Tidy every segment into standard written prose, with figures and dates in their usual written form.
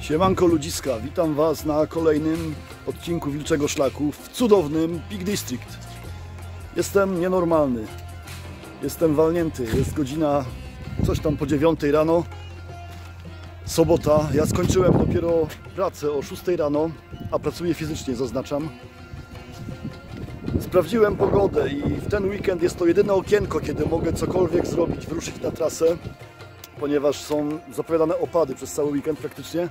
Siemanko ludziska, witam Was na kolejnym odcinku Wilczego Szlaku w cudownym Peak District. Jestem nienormalny, jestem walnięty, jest godzina coś tam po 9 rano, sobota. Ja skończyłem dopiero pracę o 6 rano, a pracuję fizycznie, zaznaczam. Sprawdziłem pogodę i w ten weekend jest to jedyne okienko, kiedy mogę cokolwiek zrobić, wyruszyć na trasę, ponieważ są zapowiadane opady przez cały weekend praktycznie.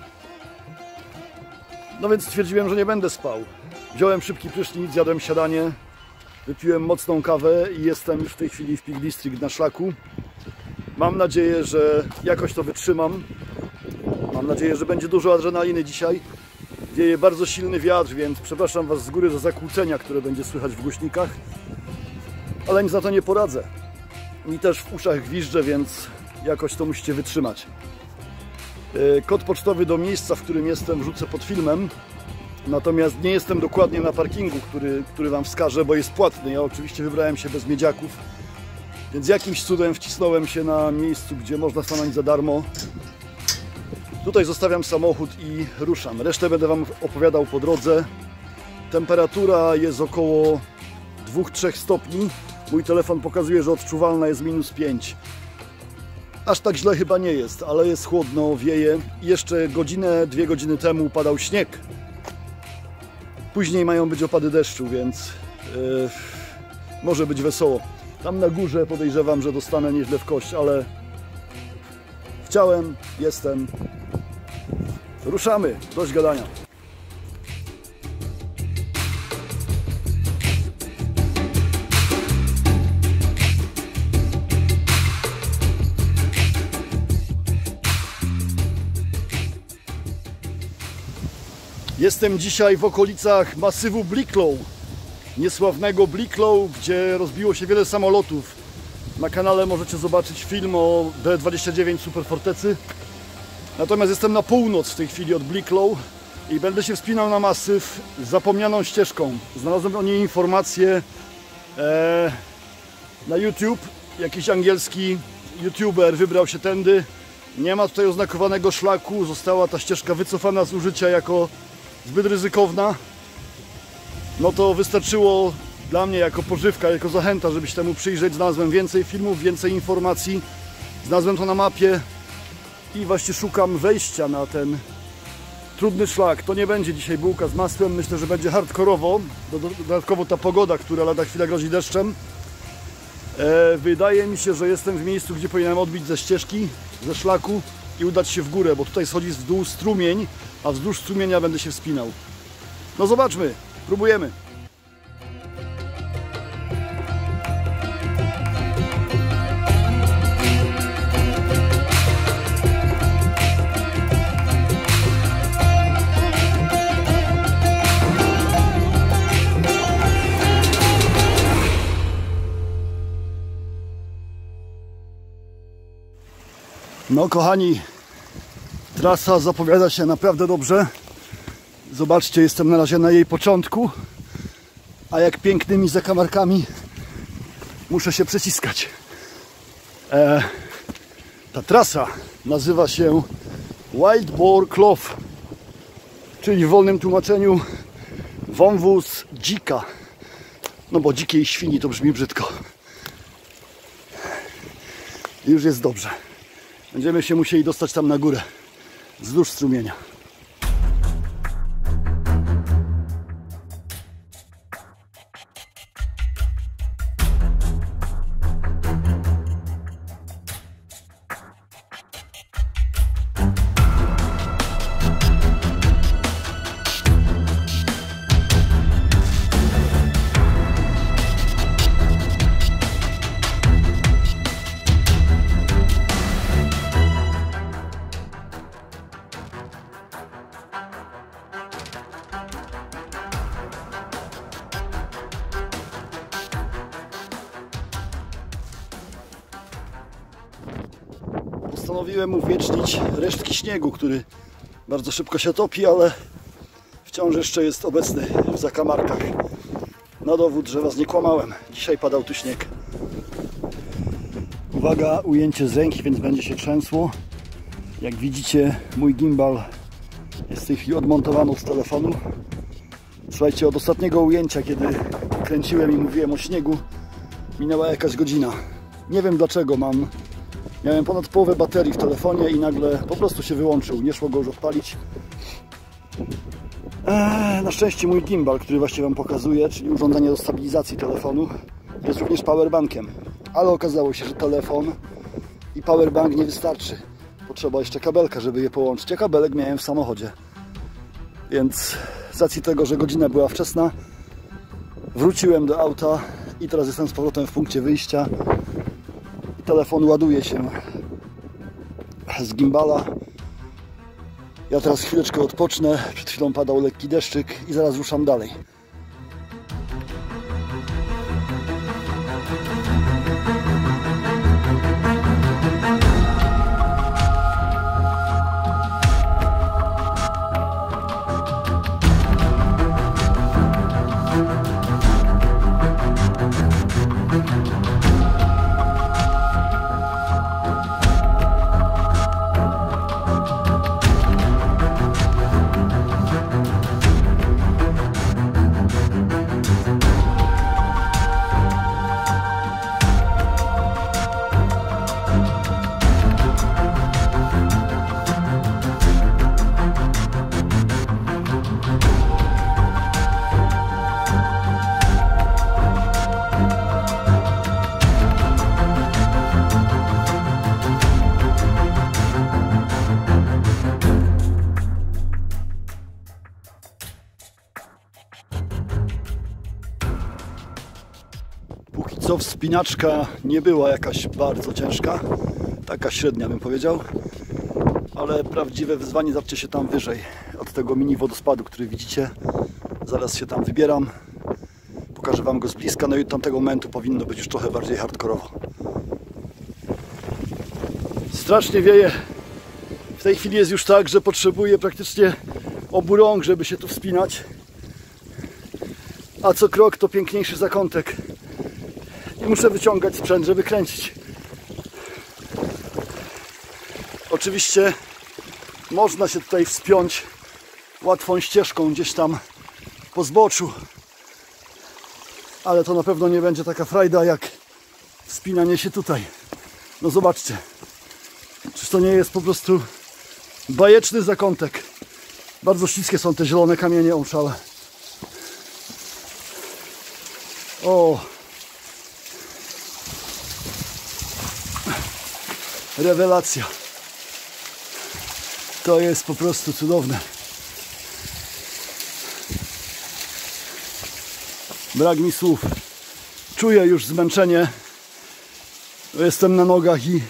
No więc stwierdziłem, że nie będę spał. Wziąłem szybki prysznic, zjadłem śniadanie, wypiłem mocną kawę i jestem już w tej chwili w Peak District na szlaku. Mam nadzieję, że jakoś to wytrzymam. Mam nadzieję, że będzie dużo adrenaliny dzisiaj. Wieje bardzo silny wiatr, więc przepraszam Was z góry za zakłócenia, które będzie słychać w głośnikach. Ale nic na to nie poradzę. Mi też w uszach gwizdże, więc jakoś to musicie wytrzymać. Kod pocztowy do miejsca, w którym jestem, wrzucę pod filmem. Natomiast nie jestem dokładnie na parkingu, który Wam wskażę, bo jest płatny. Ja oczywiście wybrałem się bez miedziaków. Więc jakimś cudem wcisnąłem się na miejscu, gdzie można stanąć za darmo. Tutaj zostawiam samochód i ruszam. Resztę będę Wam opowiadał po drodze. Temperatura jest około 2-3 stopni. Mój telefon pokazuje, że odczuwalna jest -5. Aż tak źle chyba nie jest, ale jest chłodno, wieje. I jeszcze godzinę, 2 godziny temu padał śnieg. Później mają być opady deszczu, więc może być wesoło. Tam na górze podejrzewam, że dostanę nieźle w kość, ale chciałem, jestem. Ruszamy, dość gadania. Jestem dzisiaj w okolicach masywu Blicklow, niesławnego Blicklow, gdzie rozbiło się wiele samolotów. Na kanale możecie zobaczyć film o B-29 Superfortecy. Natomiast jestem na północ w tej chwili od Blicklow i będę się wspinał na masyw z zapomnianą ścieżką. Znalazłem o niej informację na YouTube. Jakiś angielski YouTuber wybrał się tędy. Nie ma tutaj oznakowanego szlaku. Została ta ścieżka wycofana z użycia jako zbyt ryzykowna. No to wystarczyło dla mnie jako pożywka, jako zachęta, żeby się temu przyjrzeć. Znalazłem więcej filmów, więcej informacji. Znalazłem to na mapie i właśnie szukam wejścia na ten trudny szlak. To nie będzie dzisiaj bułka z masłem. Myślę, że będzie hardkorowo. Dodatkowo ta pogoda, która lada chwilę grozi deszczem. Wydaje mi się, że jestem w miejscu, gdzie powinienem odbić ze ścieżki, ze szlaku i udać się w górę, bo tutaj schodzi w dół strumień, a wzdłuż strumienia będę się wspinał. No zobaczmy, próbujemy. No kochani, trasa zapowiada się naprawdę dobrze. Zobaczcie, jestem na razie na jej początku, a jak pięknymi zakamarkami muszę się przeciskać. Ta trasa nazywa się Wild Boar Clough, czyli w wolnym tłumaczeniu wąwóz dzika. No bo dzikiej świni to brzmi brzydko. I już jest dobrze. Będziemy się musieli dostać tam na górę, wzdłuż strumienia. Postanowiłem uwiecznić resztki śniegu, który bardzo szybko się topi, ale wciąż jeszcze jest obecny w zakamarkach. Na dowód, że Was nie kłamałem. Dzisiaj padał tu śnieg. Uwaga, ujęcie z ręki, więc będzie się trzęsło. Jak widzicie, mój gimbal Jest w tej chwili odmontowano z telefonu. Słuchajcie, od ostatniego ujęcia, kiedy kręciłem i mówiłem o śniegu, minęła jakaś godzina. Nie wiem dlaczego miałem ponad połowę baterii w telefonie i nagle po prostu się wyłączył. Nie szło go już odpalić. Na szczęście mój gimbal, który właśnie Wam pokazuję, czyli urządzenie do stabilizacji telefonu, jest również powerbankiem. Ale okazało się, że telefon i powerbank nie wystarczy. Potrzeba jeszcze kabelka, żeby je połączyć. A kabelek miałem w samochodzie. Więc z racji tego, że godzina była wczesna, wróciłem do auta i teraz jestem z powrotem w punkcie wyjścia. I telefon ładuje się z gimbala. Ja teraz chwileczkę odpocznę. Przed chwilą padał lekki deszczyk i zaraz ruszam dalej. Póki co wspinaczka nie była jakaś bardzo ciężka, taka średnia bym powiedział, ale prawdziwe wyzwanie zacznie się tam wyżej, od tego mini wodospadu, który widzicie. Zaraz się tam wybieram, pokażę Wam go z bliska, no i od tamtego momentu powinno być już trochę bardziej hardkorowo. Strasznie wieje. W tej chwili jest już tak, że potrzebuję praktycznie obu rąk, żeby się tu wspinać, a co krok to piękniejszy zakątek. I muszę wyciągać sprzęt, żeby kręcić. Oczywiście można się tutaj wspiąć łatwą ścieżką gdzieś tam po zboczu, ale to na pewno nie będzie taka frajda jak wspinanie się tutaj. No zobaczcie, czyż to nie jest po prostu bajeczny zakątek. Bardzo śliskie są te zielone kamienie omszałe. O! Rewelacja. To jest po prostu cudowne. Brak mi słów. Czuję już zmęczenie. Jestem na nogach i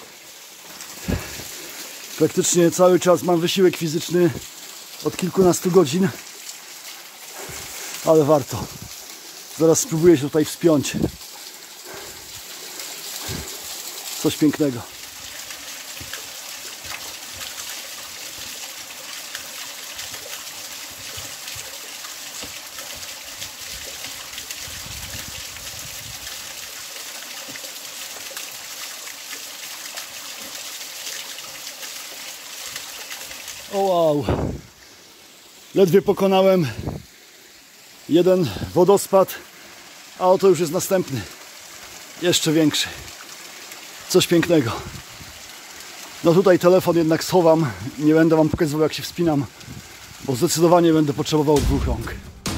praktycznie cały czas mam wysiłek fizyczny od kilkunastu godzin. Ale warto. Zaraz spróbuję się tutaj wspiąć. Coś pięknego. O wow! Ledwie pokonałem jeden wodospad, a oto już jest następny. Jeszcze większy. Coś pięknego. No tutaj telefon jednak schowam. Nie będę Wam pokazywał, jak się wspinam, bo zdecydowanie będę potrzebował dwóch rąk.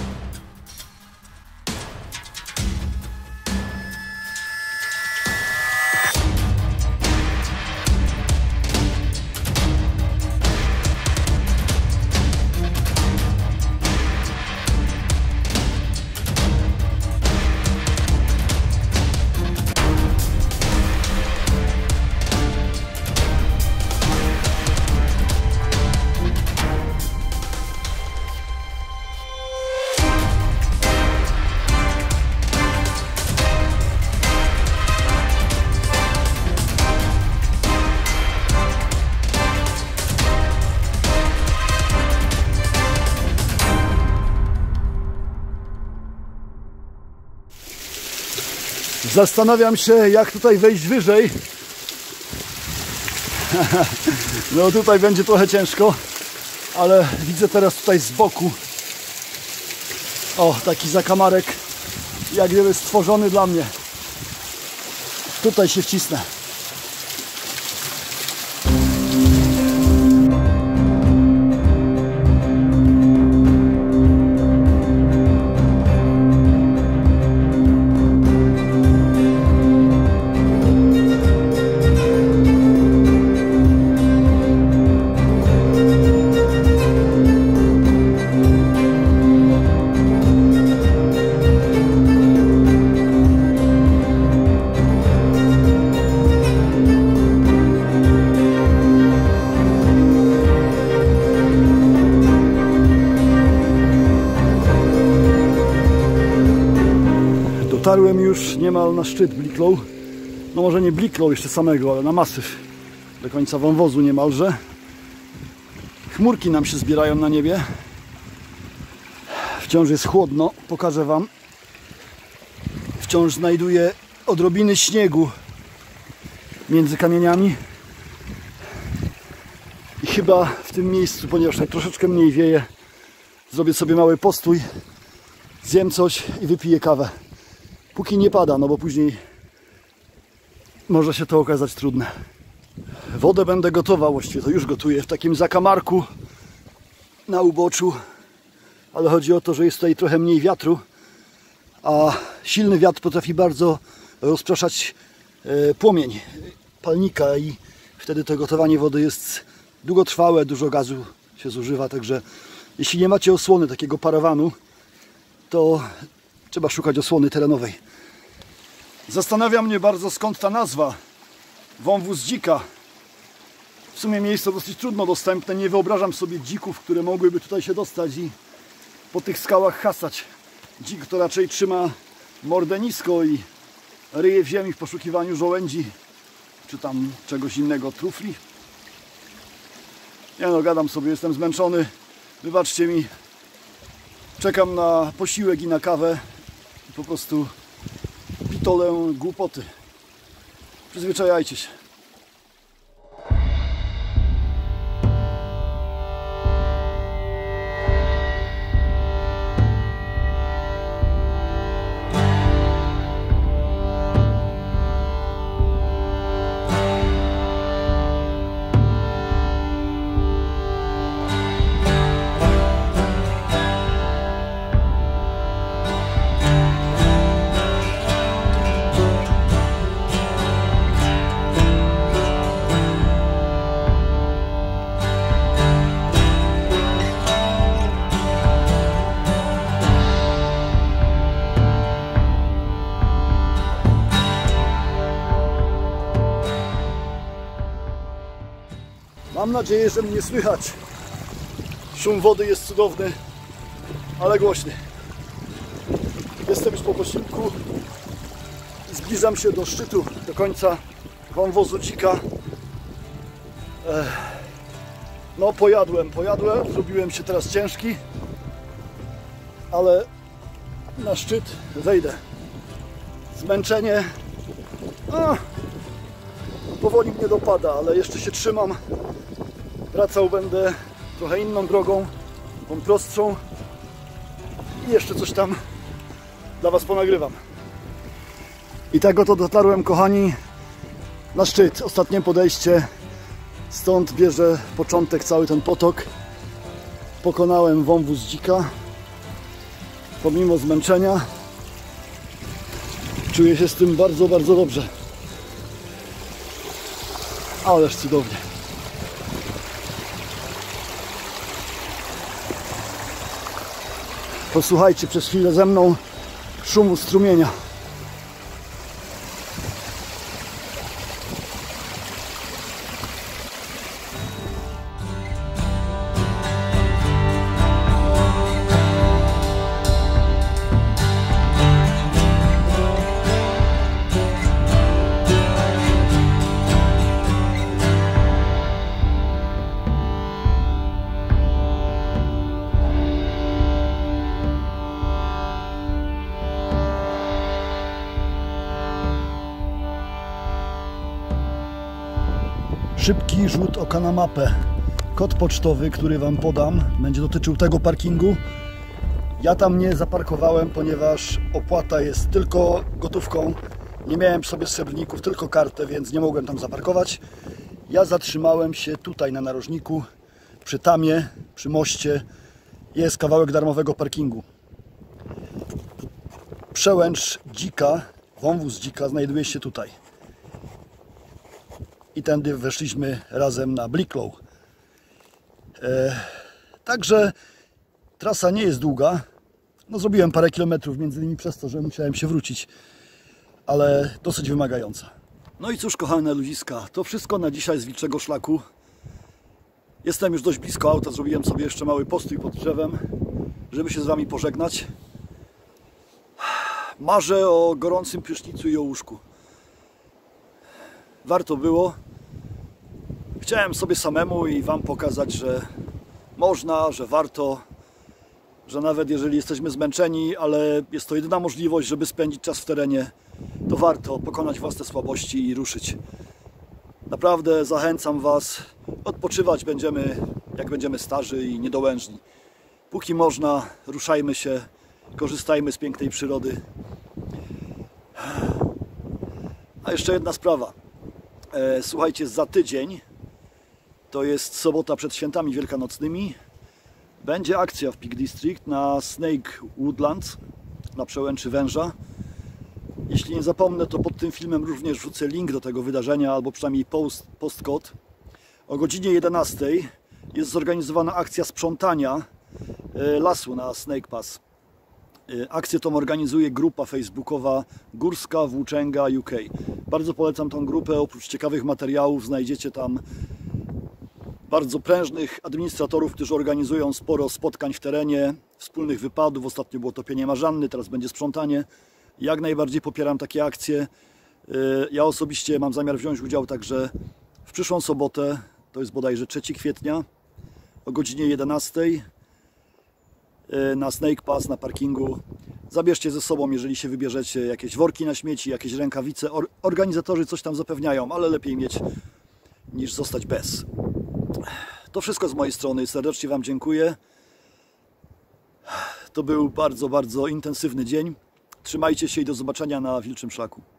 Zastanawiam się, jak tutaj wejść wyżej. No tutaj będzie trochę ciężko. ale widzę teraz tutaj z boku, o, taki zakamarek, jak gdyby stworzony dla mnie. Tutaj się wcisnę. Dotarłem już niemal na szczyt Blicklow. No może nie Blicklow jeszcze samego, ale na masyw. Do końca wąwozu niemalże. Chmurki nam się zbierają na niebie. Wciąż jest chłodno, pokażę wam. Wciąż znajduję odrobiny śniegu między kamieniami. I chyba w tym miejscu, ponieważ tak troszeczkę mniej wieje, zrobię sobie mały postój, zjem coś i wypiję kawę. Póki nie pada, no bo później może się to okazać trudne. Wodę będę gotował, właściwie to już gotuję, w takim zakamarku na uboczu. Ale chodzi o to, że jest tutaj trochę mniej wiatru, a silny wiatr potrafi bardzo rozpraszać płomień palnika i wtedy to gotowanie wody jest długotrwałe, dużo gazu się zużywa, także jeśli nie macie osłony takiego parawanu, to trzeba szukać osłony terenowej. Zastanawia mnie bardzo, skąd ta nazwa wąwóz dzika. W sumie miejsce dosyć trudno dostępne, nie wyobrażam sobie dzików, które mogłyby tutaj się dostać i po tych skałach hasać. Dzik to raczej trzyma mordę nisko i ryje w ziemi w poszukiwaniu żołędzi czy tam czegoś innego, trufli. Ja no, gadam sobie, jestem zmęczony, wybaczcie mi. Czekam na posiłek i na kawę i po prostu pitolę głupoty. Przyzwyczajajcie się. Mam nadzieję, że mnie słychać. Szum wody jest cudowny, ale głośny. Jestem już po posiłku i zbliżam się do szczytu, do końca wąwozu dzika. No pojadłem, zrobiłem się teraz ciężki, ale na szczyt wejdę. Zmęczenie powoli mnie dopada, ale jeszcze się trzymam. Wracał będę trochę inną drogą, tą prostszą i jeszcze coś tam dla was ponagrywam. I tak oto dotarłem, kochani, na szczyt. Ostatnie podejście, stąd bierze początek cały ten potok. Pokonałem wąwóz dzika pomimo zmęczenia. Czuję się z tym bardzo, bardzo dobrze. Ależ cudownie. Posłuchajcie przez chwilę ze mną szumu strumienia. Szybki rzut oka na mapę. Kod pocztowy, który Wam podam, będzie dotyczył tego parkingu. Ja tam nie zaparkowałem, ponieważ opłata jest tylko gotówką. Nie miałem przy sobie srebrników, tylko kartę, więc nie mogłem tam zaparkować. Ja zatrzymałem się tutaj na narożniku, przy tamie, przy moście. Jest kawałek darmowego parkingu. Przełęcz dzika, wąwóz dzika znajduje się tutaj. I tędy weszliśmy razem na Blicklow. Także trasa nie jest długa. No, zrobiłem parę kilometrów, między innymi przez to, że musiałem się wrócić, ale dosyć wymagająca. No i cóż, kochane ludziska, to wszystko na dzisiaj z Wilczego Szlaku. Jestem już dość blisko auta, zrobiłem sobie jeszcze mały postój pod drzewem, żeby się z Wami pożegnać. Marzę o gorącym prysznicu i o łóżku. Warto było. Chciałem sobie samemu i Wam pokazać, że można, że warto, że nawet jeżeli jesteśmy zmęczeni, ale jest to jedyna możliwość, żeby spędzić czas w terenie, to warto pokonać własne słabości i ruszyć. Naprawdę zachęcam Was. Odpoczywać będziemy, jak będziemy starzy i niedołężni. Póki można, ruszajmy się, korzystajmy z pięknej przyrody. A jeszcze jedna sprawa. Słuchajcie, za tydzień, to jest sobota przed świętami wielkanocnymi, będzie akcja w Peak District na Snake Woodlands, na przełęczy Węża. Jeśli nie zapomnę, to pod tym filmem również wrzucę link do tego wydarzenia, albo przynajmniej postkod. O godzinie 11 jest zorganizowana akcja sprzątania lasu na Snake Pass. Akcję tą organizuje grupa facebookowa Górska Włóczęga UK. Bardzo polecam tą grupę. Oprócz ciekawych materiałów znajdziecie tam bardzo prężnych administratorów, którzy organizują sporo spotkań w terenie, wspólnych wypadów. Ostatnio było topienie marzanny, teraz będzie sprzątanie. Jak najbardziej popieram takie akcje. Ja osobiście mam zamiar wziąć udział także w przyszłą sobotę, to jest bodajże 3 kwietnia, o godzinie 11 na Snake Pass, na parkingu. Zabierzcie ze sobą, jeżeli się wybierzecie, jakieś worki na śmieci, jakieś rękawice. Organizatorzy coś tam zapewniają, ale lepiej mieć niż zostać bez. To wszystko z mojej strony. Serdecznie Wam dziękuję. To był bardzo, bardzo intensywny dzień. Trzymajcie się i do zobaczenia na Wilczym Szlaku.